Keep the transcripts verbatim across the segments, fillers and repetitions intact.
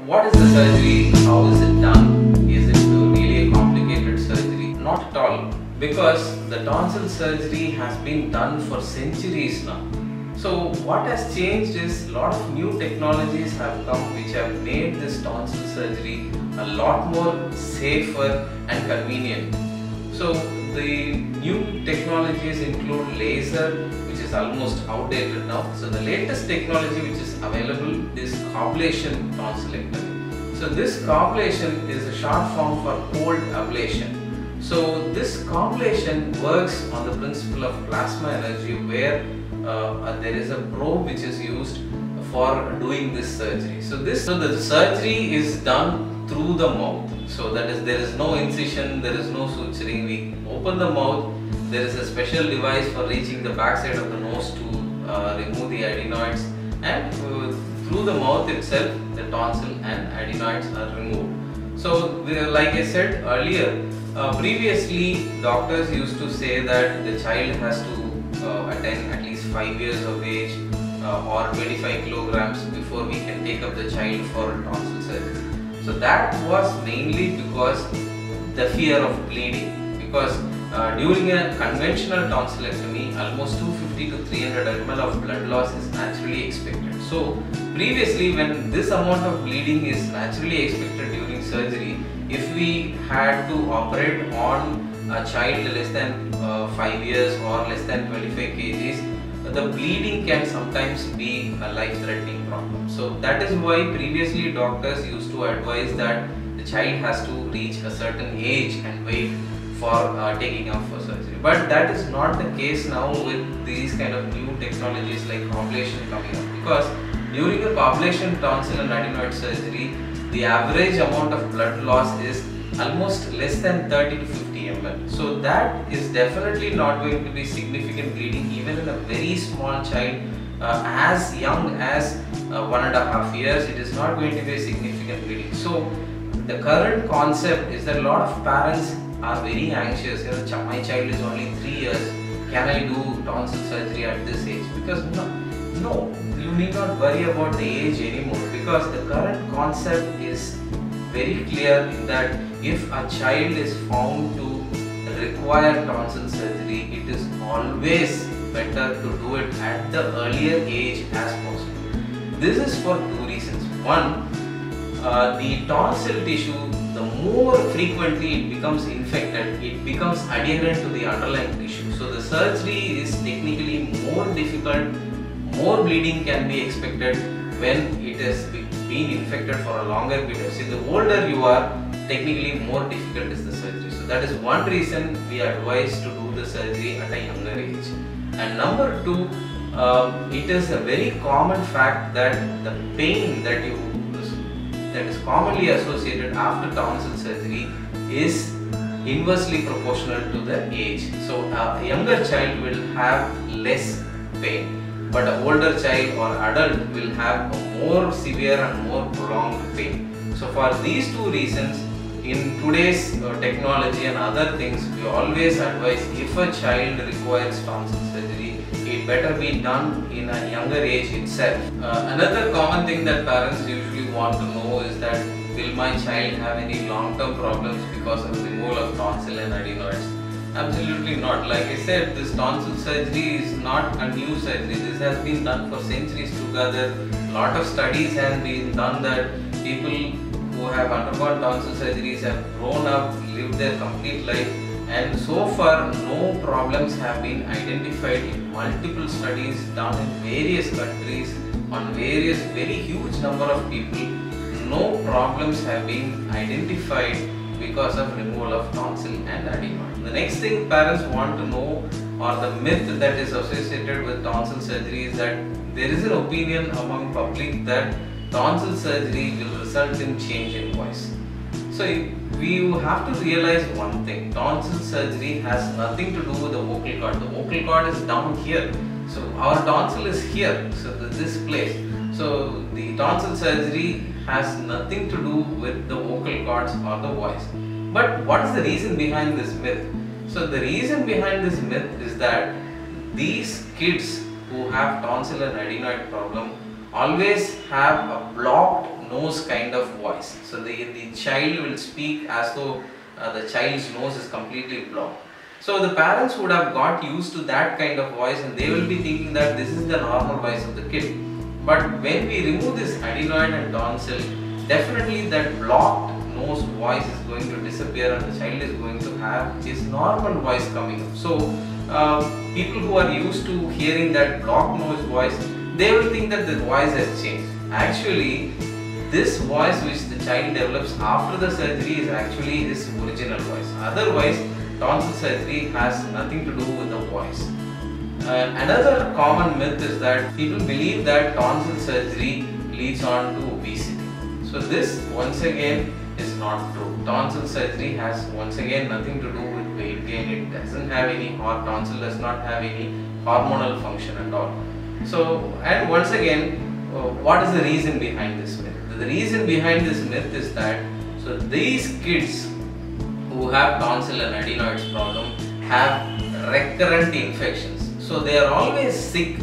what is the surgery? How is it done? Is it really a complicated surgery? Not at all, because the tonsil surgery has been done for centuries now. So what has changed is a lot of new technologies have come which have made this tonsil surgery a lot more safer and convenient. So the new technologies include laser, which is almost outdated now. So the latest technology which is available is coblation tonsillectomy. So this coblation is a short form for cold ablation. So this coblation works on the principle of plasma energy, where uh, there is a probe which is used for doing this surgery. So this so the surgery is done through the mouth. So that is, there is no incision, there is no suturing. We open the mouth. There is a special device for reaching the backside of the nose to uh, remove the adenoids, and uh, through the mouth itself the tonsil and adenoids are removed. So the, like I said earlier, uh, previously doctors used to say that the child has to uh, attain at least five years of age uh, or twenty-five kilograms before we can take up the child for tonsil surgery. So that was mainly because the fear of bleeding, because uh, during a conventional tonsillectomy almost two hundred fifty to three hundred milliliters of blood loss is naturally expected. So previously, when this amount of bleeding is naturally expected during surgery, if we had to operate on a child less than uh, five years or less than twenty-five kilograms, the bleeding can sometimes be a life-threatening problem. So that is why previously doctors used to advise that the child has to reach a certain age and wait for uh, taking up for surgery. But that is not the case now with these kind of new technologies like coblation coming up, because during a coblation tonsil and adenoid surgery, the average amount of blood loss is almost less than thirty to fifty milliliters. So that is definitely not going to be significant bleeding even in a very small child uh, as young as uh, one and a half years. It is not going to be a significant bleeding. So the current concept is that a lot of parents are very anxious. You know, my child is only three years. Can I do tonsil surgery at this age? Because no, no, you need not worry about the age anymore, because the current concept is very clear in that if a child is found to require tonsil surgery, it is always better to do it at the earlier age as possible. This is for two reasons. One, uh, the tonsil tissue, the more frequently it becomes infected, it becomes adherent to the underlying tissue. So the surgery is technically more difficult, more bleeding can be expected when it has been infected for a longer period. See, the older you are, technically more difficult is the surgery. So that is one reason we advise to do the surgery at a younger age. And number two, uh, it is a very common fact that the pain that you that is commonly associated after tonsil surgery is inversely proportional to the age. So a younger child will have less pain, but an older child or adult will have a more severe and more prolonged pain. So for these two reasons, in today's uh, technology and other things, we always advise if a child requires tonsil surgery, it better be done in a younger age itself. Uh, another common thing that parents usually want to know is that, will my child have any long-term problems because of removal of tonsil and adenoids? Absolutely not. Like I said, this tonsil surgery is not a new surgery. This has been done for centuries together. A lot of studies have been done that people who have undergone tonsil surgeries have grown up, lived their complete life, and so far no problems have been identified in multiple studies done in various countries on various very huge number of people. No problems have been identified because of removal of tonsil and adenoid. The next thing parents want to know, or the myth that is associated with tonsil surgery, is that there is an opinion among public that tonsil surgery will result in change in voice. So we have to realize one thing: tonsil surgery has nothing to do with the vocal cord. The vocal cord is down here. So our tonsil is here, so this place. So the tonsil surgery has nothing to do with the vocal cords or the voice. But what is the reason behind this myth? So the reason behind this myth is that these kids who have tonsil and adenoid problem always have a blocked nose kind of voice. So the, the child will speak as though uh, the child's nose is completely blocked. So the parents would have got used to that kind of voice, and they will be thinking that this is the normal voice of the kid. But when we remove this adenoid and tonsil, definitely that blocked nose voice is going to disappear, and the child is going to have his normal voice coming up. So uh, people who are used to hearing that blocked nose voice, they will think that the voice has changed. Actually, this voice which the child develops after the surgery is actually his original voice. Otherwise, tonsil surgery has nothing to do with the voice. Uh, another common myth is that people believe that tonsil surgery leads on to obesity. So this once again is not true. Tonsil surgery has once again nothing to do with weight gain. It doesn't have any, or tonsil does not have any hormonal function at all. So, and once again, uh, what is the reason behind this myth? The reason behind this myth is that, so these kids who have tonsil and adenoids problem have recurrent infections. So they are always sick.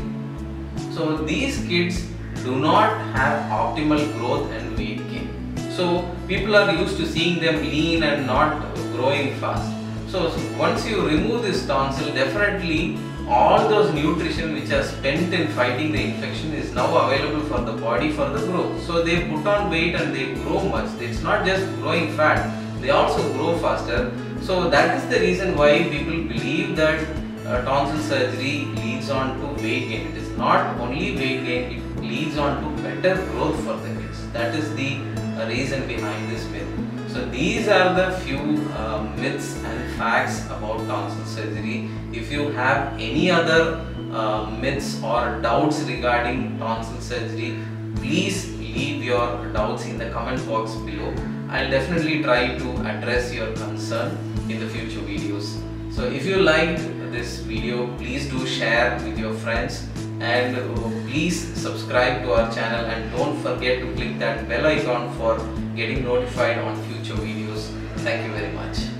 So these kids do not have optimal growth and weight gain. So people are used to seeing them lean and not growing fast. So, so once you remove this tonsil, definitely all those nutrition which are spent in fighting the infection is now available for the body for the growth. So they put on weight and they grow much. It's not just growing fat, they also grow faster. So that is the reason why people believe that uh, tonsil surgery leads on to weight gain. It is not only weight gain, it leads on to better growth for the kids. That is the uh, reason behind this myth. So these are the few uh, myths and facts about tonsil surgery. If you have any other uh, myths or doubts regarding tonsil surgery, please leave your doubts in the comment box below. I'll definitely try to address your concern in the future videos. So if you liked this video, please do share with your friends, and uh, please subscribe to our channel, and don't forget to click that bell icon for getting notified on future videos. Thank you very much.